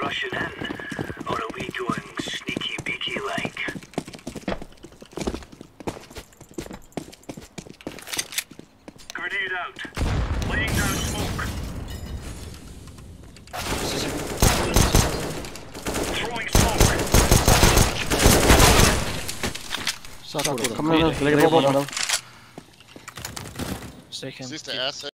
rushing in, or are we going sneaky beaky like? Grenade out. Laying down smoke. Throwing smoke. Sakura, kom igen nu, lägg på bollen. Siehst du, erste